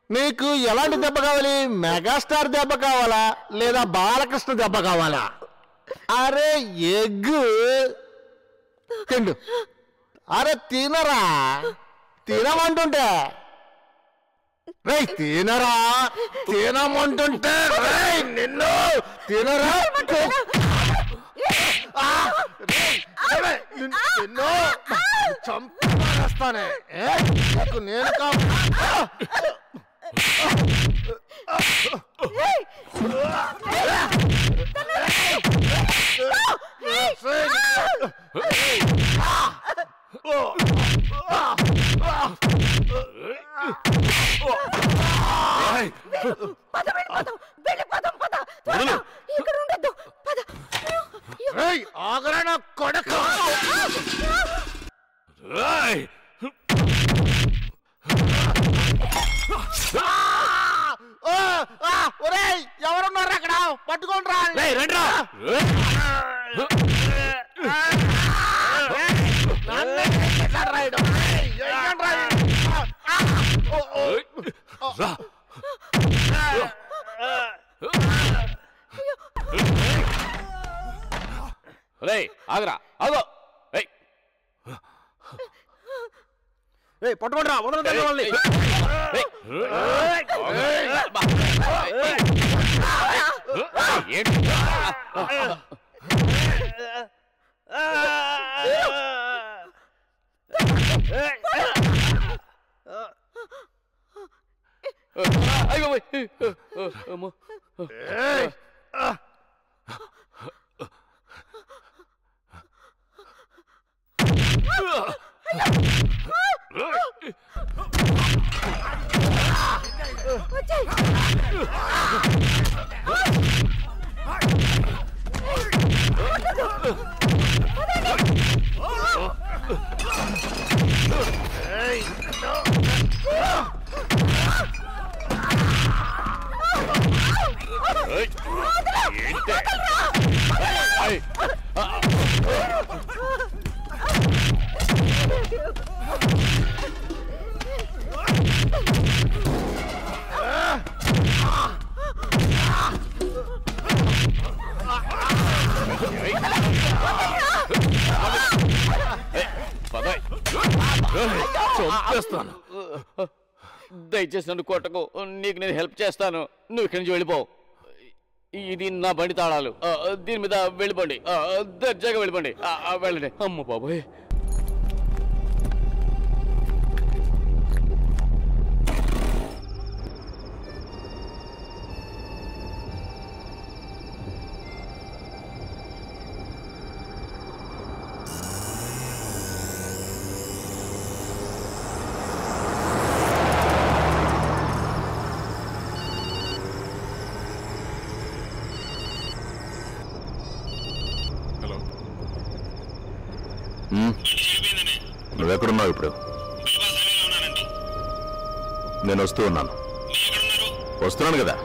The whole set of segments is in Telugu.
నీకు ఎలాంటి దెబ్బ కావాలి? మెగాస్టార్ దెబ్బ కావాలా లేదా బాలకృష్ణ దెబ్బ కావాలా? అరే ఎగ్గు తిండు. అరే తినరా, తినమంటుంటే రేయ్ తినరా, తినమంటుంటే రేయ్ నిన్ను తినరా నిన్ను చంపేస్తానే. నేను ఆగరణ కొడక. ఒరేయ్ ఎవరున్నారు అక్కడ? పట్టుకోండి రా. ఆగరా, ఆగో. పట్టుకోండిరా, వదలండి వాళ్ళని. దయచేసి నన్ను కొట్టకు, నీకు నేను హెల్ప్ చేస్తాను. నువ్వు ఇక్కడి నుంచి వెళ్ళిపోవు. ఇది నా బండి తాళాలు, దీని మీద వెళ్ళిపోండి, దర్జాగా వెళ్ళిపోండి. వెళ్ళండి. అమ్మ బాబోయ్. నువ్వెక్కడున్నావు ఇప్పుడు? నేను వస్తున్నాను కదా.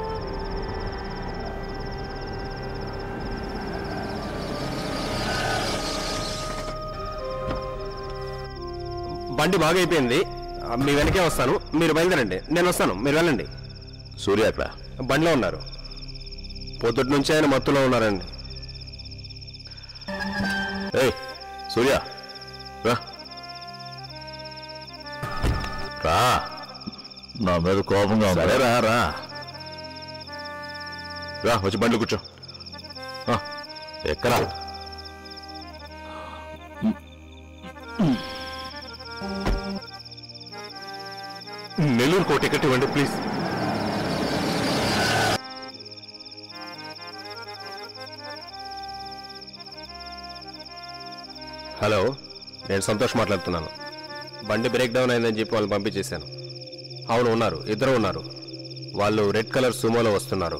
బండి బాగైపోయింది, మీ వెనకే వస్తాను. మీరు బయలుదేరండి, నేను వస్తాను, మీరు వెళ్ళండి. సూర్య అక్కడ బండిలో ఉన్నారు. పొద్దుటి నుంచి ఆయన మత్తులో ఉన్నారండి. ఏయ్ సూర్య రా. నా మీద కోపంగా సరే రా రా రా, వచ్చి బండ్లు కూర్చో. ఎక్కరా? నెల్లూరు కో టికెట్ ఇవ్వండి ప్లీజ్. హలో, నేను సంతోష్ మాట్లాడుతున్నాను. బండి బ్రేక్ డౌన్ అయిందని చెప్పి వాళ్ళని పంపించేశాను. అవును ఉన్నారు, ఇద్దరు ఉన్నారు. వాళ్ళు రెడ్ కలర్ సుమోలో వస్తున్నారు.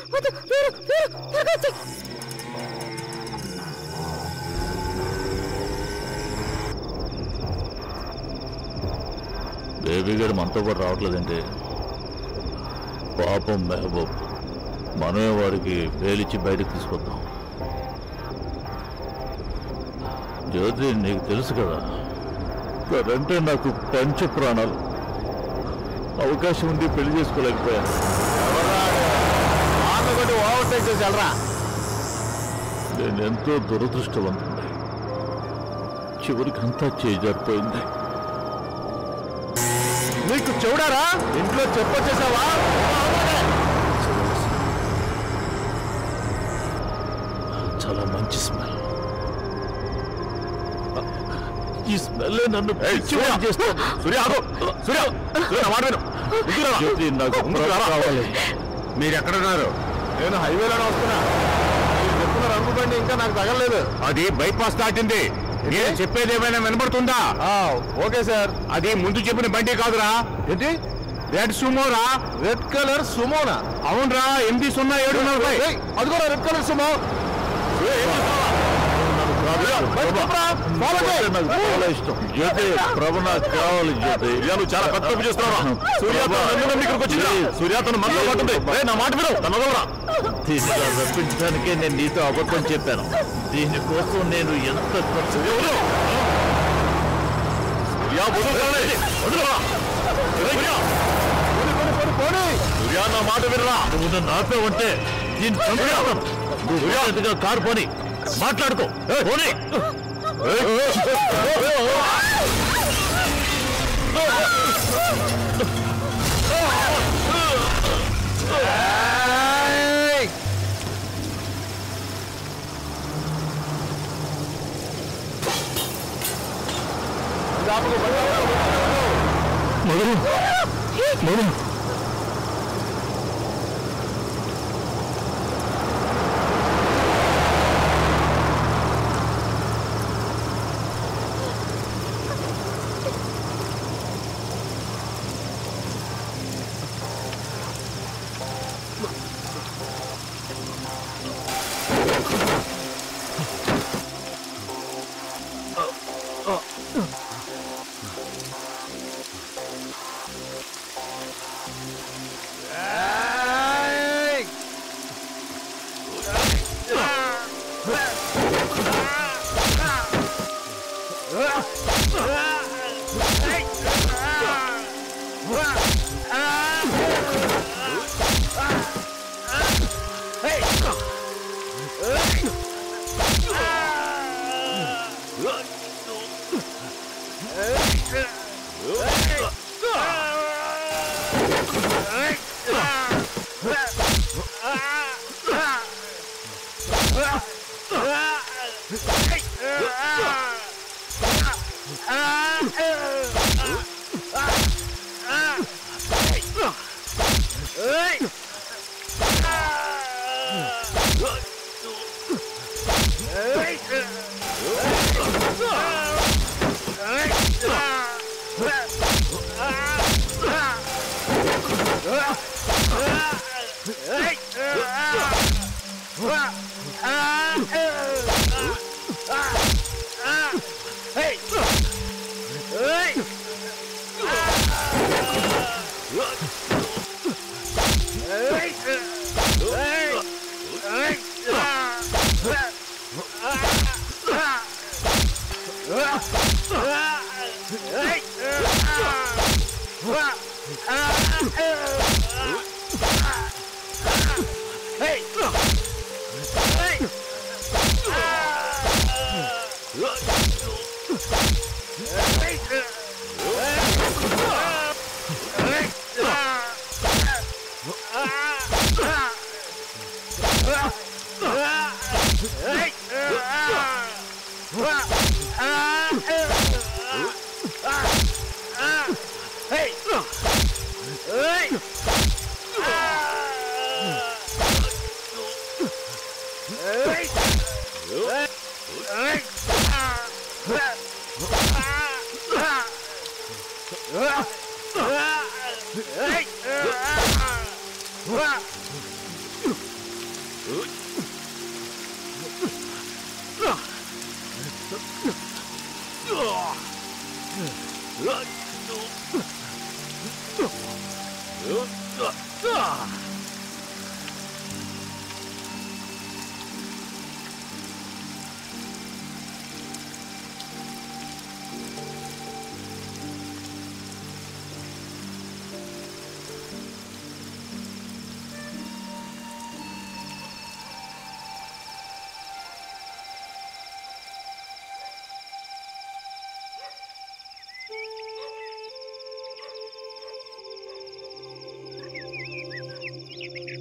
బేబీ గారు మనతో పాటు రావట్లేదంటే పాపం మెహబూబ్, మనమే వారికి పేలిచ్చి బయటకు తీసుకొద్దాం. జ్యోతి నీకు తెలుసు కదా, కదంటే నాకు పంచ ప్రాణాలు. అవకాశం ఉండి పెళ్లి చేసుకోలేకపోయాను. ఓవర్టేక్ చేసి వెళ్ళరా. నేను ఎంతో దురదృష్టవంతున్నా. చివరికి అంతా చేజారిపోయింది. నీకు చెవుడారా? ఇంట్లో చెప్పొచ్చేసావా? చాలా మంచి స్మెల్. ఈ స్మెల్ నన్ను చేస్తాను. కావాలి. మీరు ఎక్కడున్నారు? నేను హైవేలోనే వస్తున్నా. మీరు చెప్తున్న రంగు బండి ఇంకా నాకు తగలలేదు. అది బైపాస్ దాటింది. నేను చెప్పేది ఏమైనా వినబడుతుందా? Okay sir. అది ముందు చెప్పిన బండి కాదురా. ఏంటి? రెడ్ సుమోరా. రెడ్ కలర్ సుమోనా? అవునరా, 80740. అదిగో రెడ్ కలర్ సుమో. చాలా ఇష్టం. జ్యోతి, ప్రభ నాకు కావాలి. జ్యోతి, నువ్వు చాలా పెద్ద తప్పు చేస్తున్నావు. సూర్యాతను మనలో పట్టుంది. నా మాట వినవు. తనదవరా. దీన్ని రప్పించడానికే నేను నీతో అబద్ధం చెప్పాను. దీనికోసం నేను ఎంత ఖర్చు నా మాట వినరా. నువ్వు నన్ను ఆపావంటే దీన్ని చంపేస్తాను. నువ్వు కారు పోని మాట్లాడుకో. పోనీ. మధు, మధు,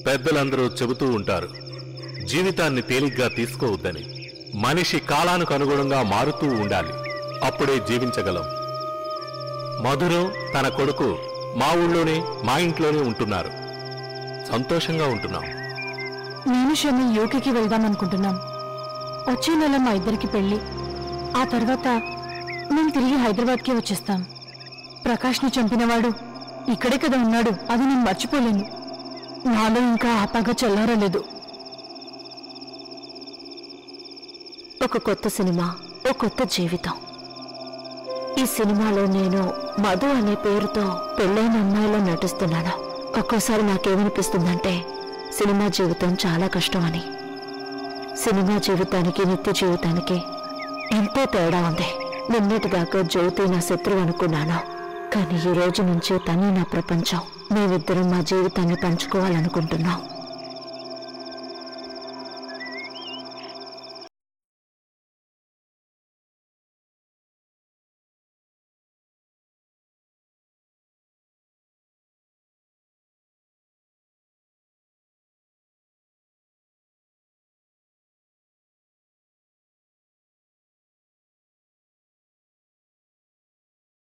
పెద్దలందరూ చెబుతూ ఉంటారు, జీవితాన్ని తేలిగ్గా తీసుకోవద్దని. మనిషి కాలానికి అనుగుణంగా మారుతూ ఉండాలి, అప్పుడే జీవించగలం. మధురం తన కొడుకు మా ఊళ్ళోనే, మా ఇంట్లోనే ఉంటున్నారు. సంతోషంగా ఉంటున్నాం. నేను శని యూకేకి వెళ్దామనుకుంటున్నాం. వచ్చే నెల మా ఇద్దరికి పెళ్లి. ఆ తర్వాత మేము తిరిగి హైదరాబాద్కి వచ్చేస్తాం. ప్రకాష్ని చంపినవాడు ఇక్కడే కదా ఉన్నాడు, అది నేను మర్చిపోలేను. నాలో ఇంకా ఆ పగ చల్లారలేదు. ఒక కొత్త సినిమా, ఒక కొత్త జీవితం. ఈ సినిమాలో నేను మధు అనే పేరుతో పెళ్ళైన అమ్మాయిలో నటిస్తున్నాను. ఒక్కోసారి నాకేమనిపిస్తుందంటే సినిమా జీవితం చాలా కష్టం అని. సినిమా జీవితానికి నిత్య జీవితానికి ఎంతో తేడా ఉంది. నిన్నటిదాకా జ్యోతి నా శత్రువు అనుకున్నాను, కానీ ఈ రోజు నుంచి తనే నా ప్రపంచం. మేమిద్దరం మా జీవితాన్ని పంచుకోవాలనుకుంటున్నాం.